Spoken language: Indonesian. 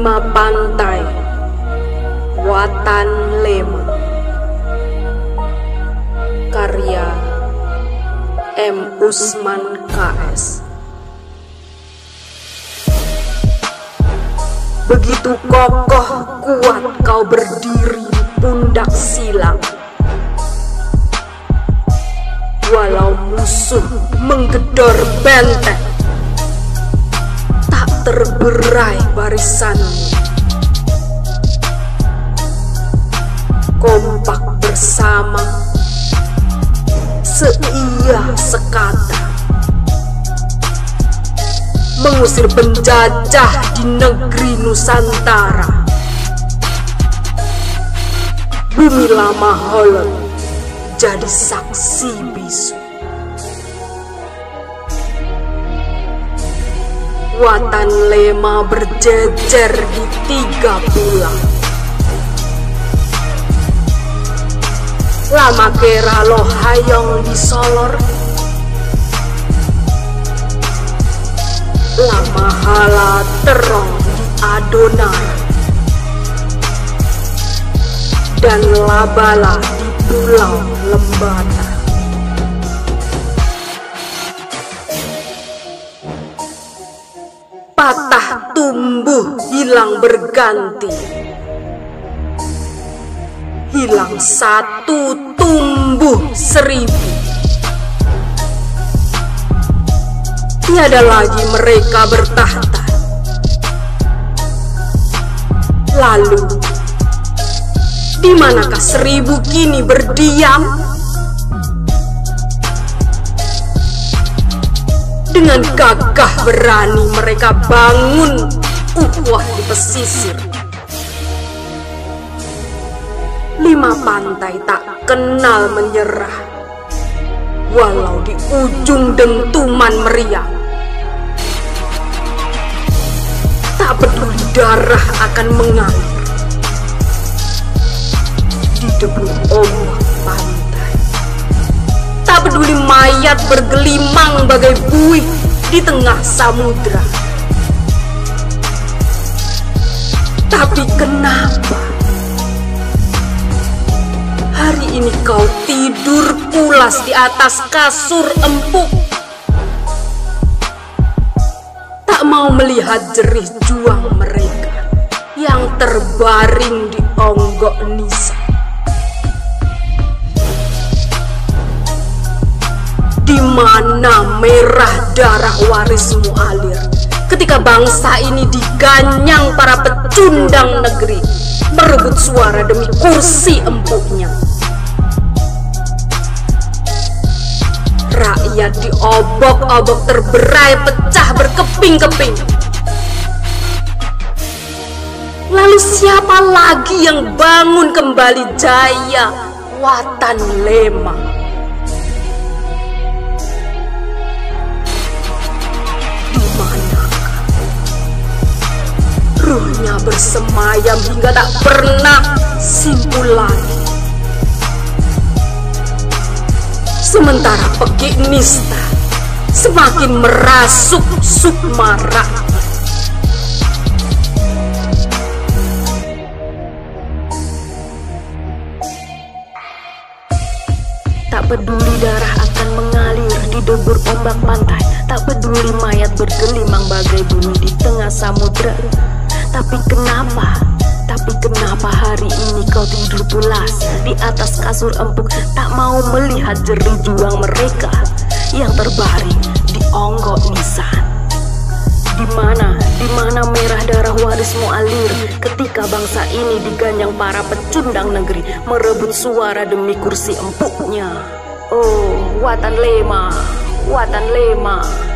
Lima Pantai, Watan Lema. Karya M. Usman KS. Begitu kokoh kuat kau berdiri di pundak silang, walau musuh menggedor benteng, tak terberai barisanmu. Kompak bersama, seia sekata, mengusir penjajah di negeri Nusantara. Bumi lama Holland jadi saksi bisu. Watan Lema berjejer di 3 pulau. Lama kera lo hayong di Solor, lama hala terong di Adonai, dan labala di Pulau Lembata. Patah tumbuh hilang berganti, hilang satu tumbuh 1000. Tiada lagi mereka bertahta. Lalu, di manakah 1000 kini berdiam? Dengan gagah berani mereka bangun ukhuwah di pesisir. 5 pantai tak kenal menyerah, walau di ujung dentuman meriam. Tak peduli darah akan mengalir di debu ombak pantai. Tak peduli mayat bergelimang bagai buih di tengah samudra. Tapi kenapa hari ini kau tidur pulas di atas kasur empuk, tak mau melihat jerih juang mereka yang terbaring di Onggok Nisa? Di mana merah darah warismu alir ketika bangsa ini diganyang para pecundang negeri merebut suara demi kursi empuknya? Rakyat diobok-obok terberai pecah berkeping-keping. Lalu siapa lagi yang bangun kembali jaya Watan Lema? Di manakah ruhnya bersemayam hingga tak pernah simpul lagi? Sementara pekik nista semakin merasuk sukma rakyat. Tak peduli darah akan mengalir di debur ombak pantai, tak peduli mayat bergelimang bagai bumi di tengah samudra. Tapi kenapa hari ini kau tidur pulas di atas kasur empuk, tak mau melihat jerih juang mereka yang terbaring di Onggok Nisa? Di mana merah darah warismu alir ketika bangsa ini diganyang para pecundang negeri merebut suara demi kursi empuknya? Oh, Watan Lema, Watan Lema.